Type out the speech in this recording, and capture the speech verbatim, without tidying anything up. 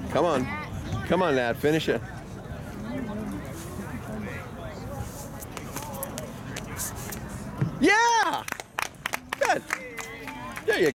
Come on. Come on, Nat. Finish it. Yeah! Good. There you go.